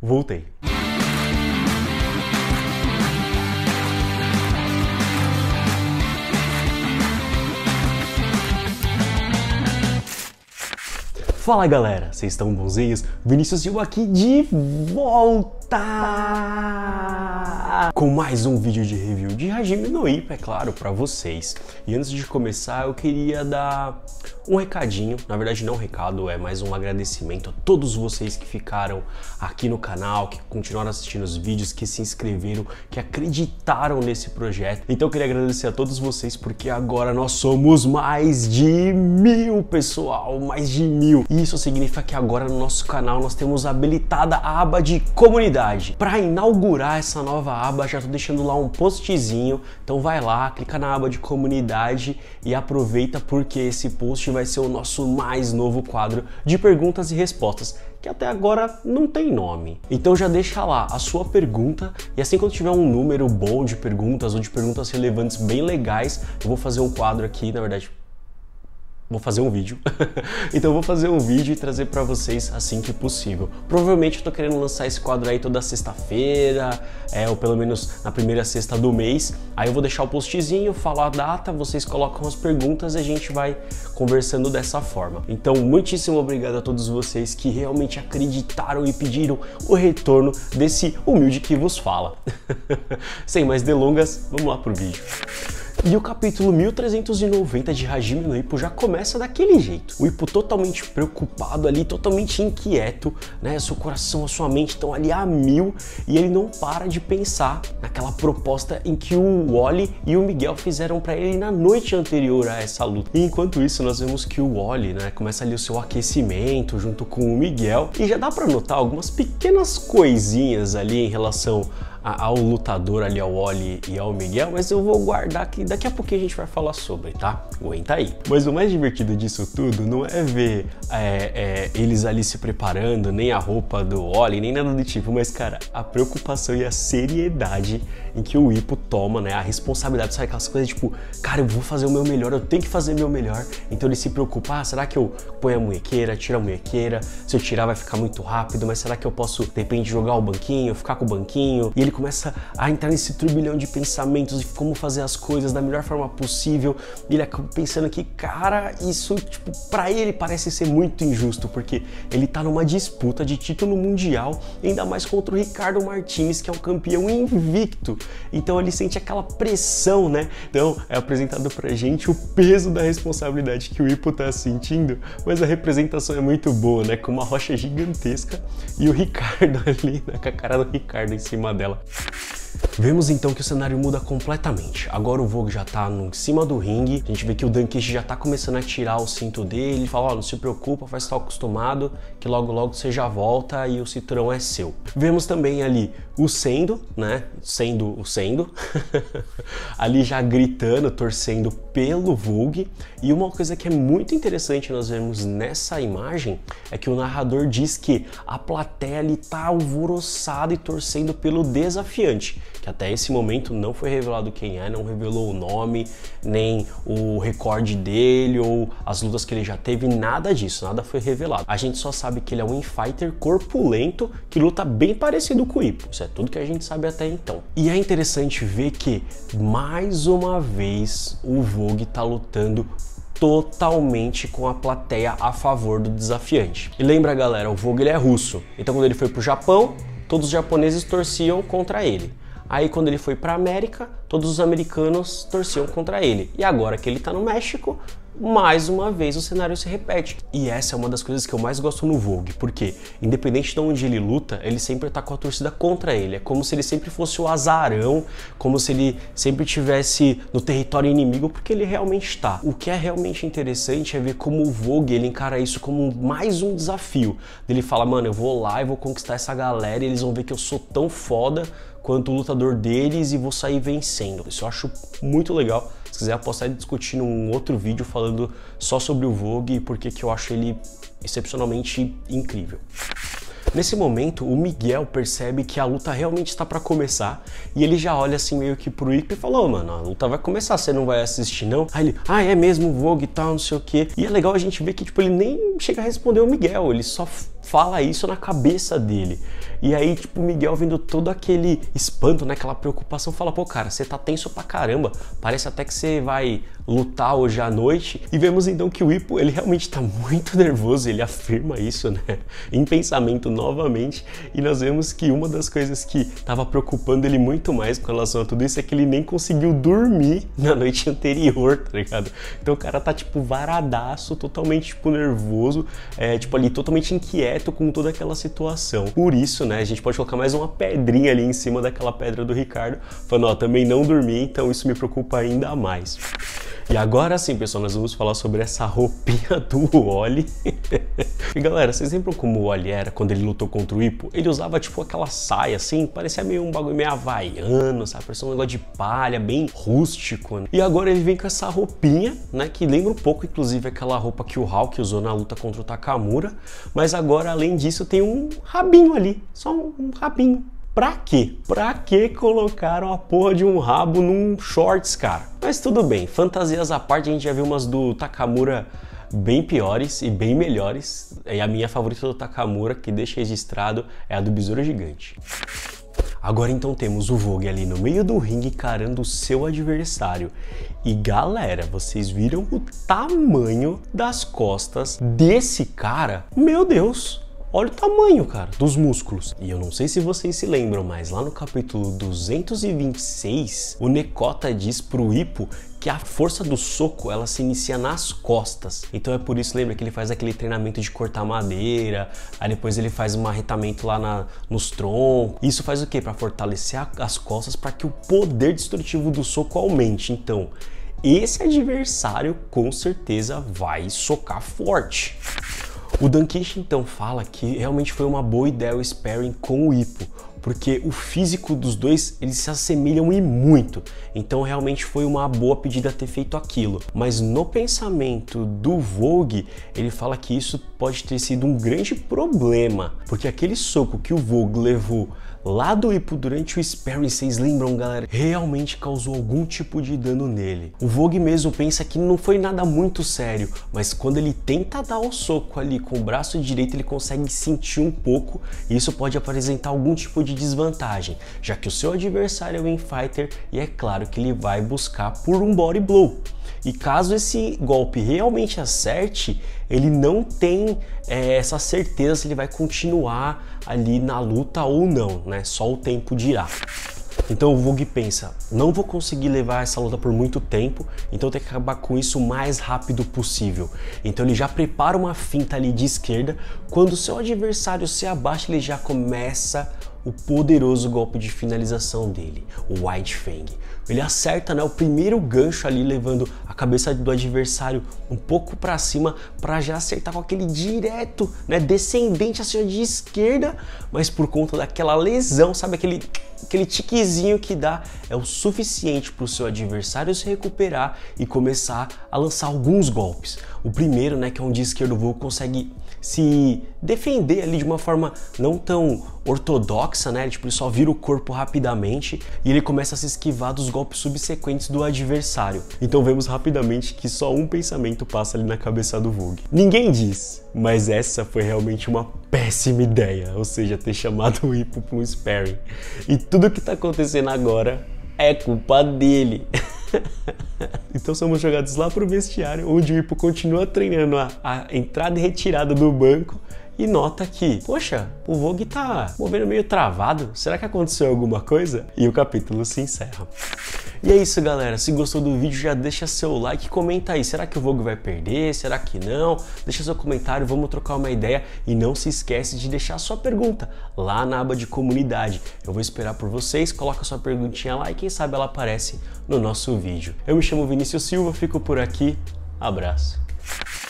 voltei. Fala galera, vocês estão bonzinhos? Vinícius Silva aqui de volta com mais um vídeo de review de Hajime no Ippo, é claro, para vocês. E antes de começar eu queria dar um recadinho, na verdade não um recado, é mais um agradecimento a todos vocês que ficaram aqui no canal, que continuaram assistindo os vídeos, que se inscreveram, que acreditaram nesse projeto. Então eu queria agradecer a todos vocês porque agora nós somos mais de 1000, pessoal, mais de 1000. E isso significa que agora no nosso canal nós temos habilitada a aba de comunidade. Para inaugurar essa nova aba, já tô deixando lá um postzinho, então vai lá, clica na aba de comunidade e aproveita porque esse post vai ser o nosso mais novo quadro de perguntas e respostas, que até agora não tem nome. Então já deixa lá a sua pergunta e assim quando tiver um número bom de perguntas ou de perguntas relevantes bem legais, eu vou fazer um quadro aqui, na verdade vou fazer um vídeo. Então eu vou fazer um vídeo e trazer pra vocês assim que possível. Provavelmente eu tô querendo lançar esse quadro aí toda sexta-feira, ou pelo menos na primeira sexta do mês. Aí eu vou deixar o postzinho, falo a data, vocês colocam as perguntas e a gente vai conversando dessa forma. Então muitíssimo obrigado a todos vocês que realmente acreditaram e pediram o retorno desse humilde que vos fala. Sem mais delongas, vamos lá pro vídeo. E o capítulo 1390 de Hajime no Ippo já começa daquele jeito. O Ippo totalmente preocupado ali, totalmente inquieto, né? Seu coração, a sua mente estão ali a 1000 e ele não para de pensar naquela proposta em que o Wally e o Miguel fizeram para ele na noite anterior a essa luta. E enquanto isso nós vemos que o Wally, né, começa ali o seu aquecimento junto com o Miguel e já dá para notar algumas pequenas coisinhas ali em relação ao lutador ali, ao Wally e ao Miguel, mas eu vou guardar que daqui a pouquinho a gente vai falar sobre, tá? Aguenta aí. Mas o mais divertido disso tudo não é ver eles ali se preparando, nem a roupa do Wally, nem nada do tipo, mas cara, a preocupação e a seriedade em que o Ippo toma, né, a responsabilidade, sabe aquelas coisas tipo, cara, eu vou fazer o meu melhor, eu tenho que fazer o meu melhor, então ele se preocupa, será que eu ponho a munhequeira, tiro a munhequeira, se eu tirar vai ficar muito rápido, mas será que eu posso, de repente, jogar o banquinho, ficar com o banquinho, e ele começa a entrar nesse turbilhão de pensamentos de como fazer as coisas da melhor forma possível, e ele acaba pensando que, cara, isso, tipo, pra ele parece ser muito injusto, porque ele tá numa disputa de título mundial, ainda mais contra o Ricardo Martins, que é um campeão invicto, então ele sente aquela pressão, né? Então é apresentado pra gente o peso da responsabilidade que o Ippo tá sentindo, mas a representação é muito boa, né? Com uma rocha gigantesca e o Ricardo ali, né? Com a cara do Ricardo em cima dela. Vemos então que o cenário muda completamente. Agora o Vogue já tá em cima do ringue, a gente vê que o Dankichi já tá começando a tirar o cinto dele, ele fala, ó, não se preocupa, faz estar acostumado, que logo logo você já volta e o cinturão é seu. Vemos também ali o Sendo, né, sendo o Sendo, ali já gritando, torcendo pelo Vogue, e uma coisa que é muito interessante nós vemos nessa imagem é que o narrador diz que a plateia ali tá alvoroçada e torcendo pelo desafiante, que até esse momento não foi revelado quem é, não revelou o nome, nem o recorde dele ou as lutas que ele já teve, nada disso, nada foi revelado. A gente só sabe que ele é um infighter corpulento que luta bem parecido com o Ippo, isso é tudo que a gente sabe até então. E é interessante ver que, mais uma vez, o Vogue tá lutando totalmente com a plateia a favor do desafiante. E lembra, galera, o Vogue ele é russo, então quando ele foi pro Japão, todos os japoneses torciam contra ele. Aí quando ele foi para América, todos os americanos torciam contra ele. E agora que ele tá no México, mais uma vez o cenário se repete. E essa é uma das coisas que eu mais gosto no Vogue, porque independente de onde ele luta, ele sempre tá com a torcida contra ele. É como se ele sempre fosse o azarão, como se ele sempre tivesse no território inimigo, porque ele realmente tá. O que é realmente interessante é ver como o Vogue ele encara isso como mais um desafio. Ele fala, mano, eu vou lá e vou conquistar essa galera e eles vão ver que eu sou tão foda quanto o lutador deles e vou sair vencendo. Isso eu acho muito legal. Se quiser, eu posso estar discutindo um outro vídeo falando só sobre o Vogue e porque que eu acho ele excepcionalmente incrível. Nesse momento, o Miguel percebe que a luta realmente está para começar e ele já olha assim meio que pro Ippo e falou, mano, a luta vai começar, você não vai assistir não? Aí ele, é mesmo, Vogue e tal, não sei o que. E é legal a gente ver que tipo, ele nem chega a responder o Miguel, ele só fala isso na cabeça dele. E aí, tipo, o Miguel vendo todo aquele espanto, né, aquela preocupação, fala, pô, cara, você tá tenso pra caramba, parece até que você vai lutar hoje à noite. E vemos então que o Hippo, ele realmente tá muito nervoso, ele afirma isso, né, em pensamento novamente. E nós vemos que uma das coisas que tava preocupando ele muito mais com relação a tudo isso é que ele nem conseguiu dormir na noite anterior, tá ligado? Então o cara tá, tipo, varadaço, totalmente, tipo, nervoso, tipo, ali, totalmente inquieto com toda aquela situação. Por isso, né, a gente pode colocar mais uma pedrinha ali em cima daquela pedra do Ricardo, falando, ó, também não dormi, então isso me preocupa ainda mais. E agora sim, pessoal, nós vamos falar sobre essa roupinha do Wally. E galera, vocês lembram como o Wally era quando ele lutou contra o Hippo? Ele usava tipo aquela saia assim, parecia meio um bagulho meio havaiano, sabe? Parecia um negócio de palha, bem rústico, né? E agora ele vem com essa roupinha, né? Que lembra um pouco, inclusive, aquela roupa que o Hulk usou na luta contra o Takamura. Mas agora, além disso, tem um rabinho ali, só um rabinho. Pra quê? Pra que colocaram a porra de um rabo num shorts, cara? Mas tudo bem, fantasias à parte, a gente já viu umas do Takamura bem piores e bem melhores. E a minha favorita do Takamura, que deixa registrado, é a do Besouro Gigante. Agora então temos o Vogue ali no meio do ringue encarando o seu adversário. E galera, vocês viram o tamanho das costas desse cara? Meu Deus! Olha o tamanho, cara, dos músculos. E eu não sei se vocês se lembram, mas lá no capítulo 226, o Nekota diz pro Hippo que a força do soco, ela se inicia nas costas. Então é por isso, lembra que ele faz aquele treinamento de cortar madeira, aí depois ele faz um arretamento lá nos troncos. Isso faz o quê? Para fortalecer as costas, para que o poder destrutivo do soco aumente. Então, esse adversário com certeza vai socar forte. O Dankish então fala que realmente foi uma boa ideia o sparring com o Hippo, porque o físico dos dois, eles se assemelham e muito, então realmente foi uma boa pedida ter feito aquilo. Mas no pensamento do Vogue, ele fala que isso pode ter sido um grande problema, porque aquele soco que o Vogue levou lá do Hippo durante o sparring, vocês lembram, galera, realmente causou algum tipo de dano nele. O Vogue mesmo pensa que não foi nada muito sério, mas quando ele tenta dar o soco ali com o braço direito, ele consegue sentir um pouco, e isso pode apresentar algum tipo de desvantagem, já que o seu adversário é o Infighter, e é claro que ele vai buscar por um body blow. E caso esse golpe realmente acerte, ele não tem essa certeza se ele vai continuar ali na luta ou não, né? Só o tempo dirá. Então o Vogue pensa, não vou conseguir levar essa luta por muito tempo, então tem que acabar com isso o mais rápido possível. Então ele já prepara uma finta ali de esquerda, quando o seu adversário se abaixa, ele já começa o poderoso golpe de finalização dele, o White Fang. Ele acerta, né, o primeiro gancho ali, levando a cabeça do adversário um pouco para cima, para já acertar com aquele direto, né, descendente assim de esquerda, mas por conta daquela lesão, sabe, aquele tiquezinho que dá, é o suficiente para o seu adversário se recuperar e começar a lançar alguns golpes. O primeiro, né, que é um de esquerdo, o Vogue consegue se defender ali de uma forma não tão ortodoxa, né? Tipo, ele só vira o corpo rapidamente e ele começa a se esquivar dos golpes subsequentes do adversário. Então vemos rapidamente que só um pensamento passa ali na cabeça do Vogue. Ninguém diz, mas essa foi realmente uma péssima ideia, ou seja, ter chamado o Hippo para um sparring. E tudo que tá acontecendo agora é culpa dele. Então somos jogados lá pro vestiário, onde o Hippo continua treinando a entrada e retirada do banco e nota que, poxa, o Vogue tá movendo meio travado, será que aconteceu alguma coisa? E o capítulo se encerra. E é isso, galera, se gostou do vídeo já deixa seu like, comenta aí, será que o Vogue vai perder, será que não? Deixa seu comentário, vamos trocar uma ideia e não se esquece de deixar sua pergunta lá na aba de comunidade. Eu vou esperar por vocês, coloca sua perguntinha lá e quem sabe ela aparece no nosso vídeo. Eu me chamo Vinícius Silva, fico por aqui, abraço.